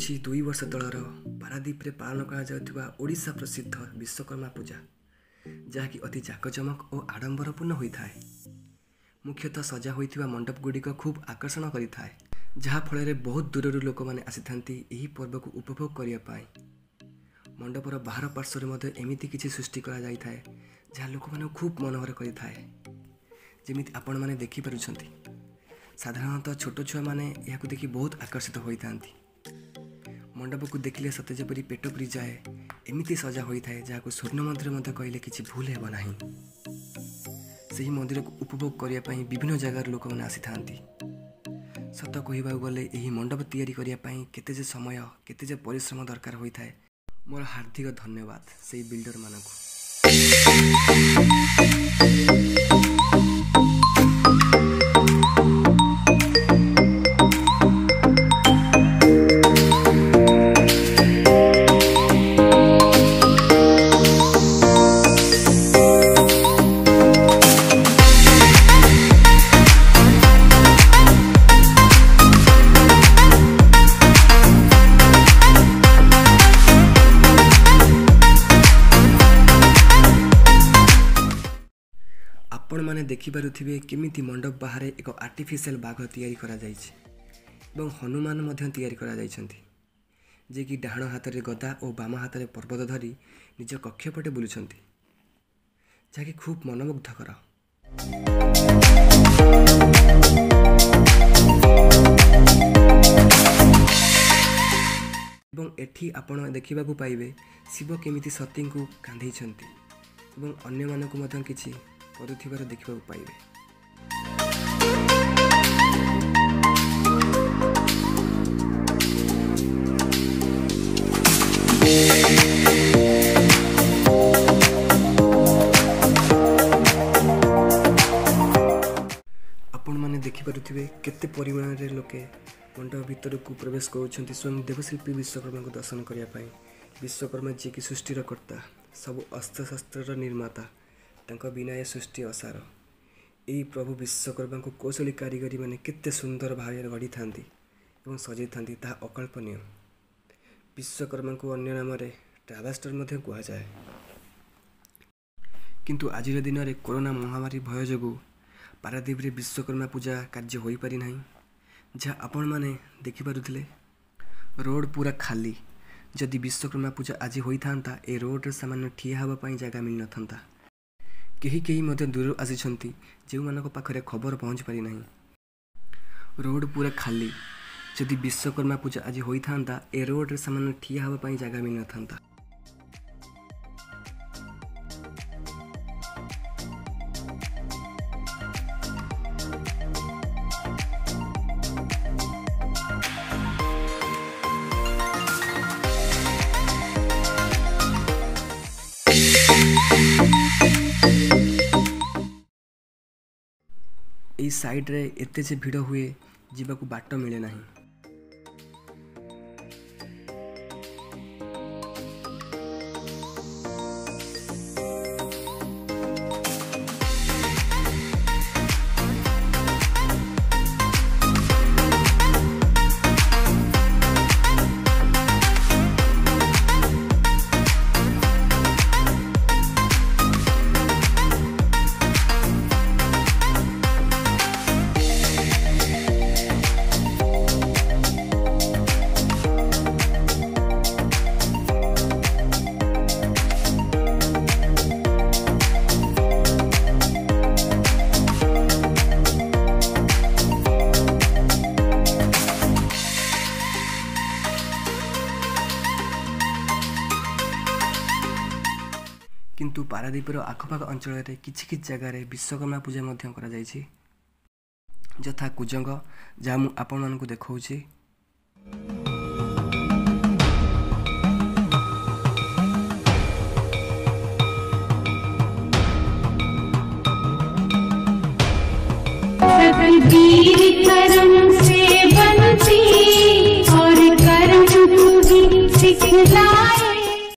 रही 2 वर्ष तलर पारादीप रे पालन करा प्रसिद्ध विश्वकर्मा पूजा जहाँकि अति जाकजमक और आडंबरपूर्ण होता है। मुख्यतः सजा होइथिबा मंडप गुड़िक खूब आकर्षण करिथाए, जहाँ फल बहुत दूर लोक मैंने आसी यही पर्व को उपभोग करने। मंडपर बाहर पार्श्व में एमती किसी सृष्टि करा जाय थाए जहाँ लोक मैंने खूब मनोहर करिथाए। जेमिति आपण माने देखि पारुछंती, साधारणतः छोट छुआ माने यहाकु देखि बहुत आकर्षित होइथांती। मंडप को देखिले सते जेपरि पेट पुरी जाए एमिति सजा होइथाए जहाँकु स्वर्ण मंदिर मध्य कहले किछि भूल हेब नाही। सही मंदिर को उपभोग करने ପାଇଁ विभिन्न जगार लोक मैंने आसी थांती। सत कहवा गले यही मंडप तैयारी करने केते जे समय केते जे परिश्रम दरकार होता है। मोर हार्दिक धन्यवाद से बिल्डर मानक। आपण माने देखि पारुथिबे केमिति मंडप बाहर एक आर्टिफिशियल बाघ तैयारी करा जायछि एवं हनुमान मध्य तैयारी करा जायछन्ति, जे कि डाहाण हाथ रे गदा और बाम हाथ रे पर्वत धरी निज कक्ष पटे बुलुछन्ति, जाकि खूब मनमुग्धकर। एवं एठी आपण देखिबाकू पाइबे शिव केमिति सती को कांधैछन्ति एवं अन्य मानकु मध्य किछि करुथिबार देखिबाकू पाइबे। आपण माने देखि पारुथिबे केते परिमाण रे लोके मंडप भीतर को प्रवेश करुछन्ति स्वयं देवशिल्पी विश्वकर्मा को दर्शन करिया पई। विश्वकर्मा जी की सृष्टिर कर्ता, सब अस्त्र शस्त्र निर्माता, तांका बिना ये सृष्टि असार। यही प्रभु विश्वकर्मा को कौशली कारीगरी माने केते सुंदर भाव गढ़ी था और सजै था, ताहा अकल्पनीय। विश्वकर्मा को अन्य नाम ट्रावेस्टर मध्य कहा जाए। किंतु आज दिन में कोरोना महामारी भय जो पारादीप रे विश्वकर्मा पूजा कार्य हो पारि नाही। जहाँ आपण माने देखि पारुथिले रोड पूरा खाली। जदि विश्वकर्मा पूजा आज होइथांता ए रोड रे सामान्य ठिया हेबा पई जगह मिल नथंता। कहीं मध्य दूर आसी जो मानक पाखरे खबर पहुँच पारि नाही। रोड पूरा खाली। जदि विश्वकर्मा पूजा आज होइथांता ए रोड रे सामान्य ठिया हेबा पई जगह मिल नथंता। ई साइड रे एते जे भिड़ हुए जीवाकू बाट मिले नाही। किंतु पारादीपर आखपाख अंचल किछि जगार विश्वकर्मा पूजा मध्य करा जायछि, यथा कुजंग, जहाँ मु आपण मानकु देखौछि। कर्म से बनती और कर्म को भी सिखलाए।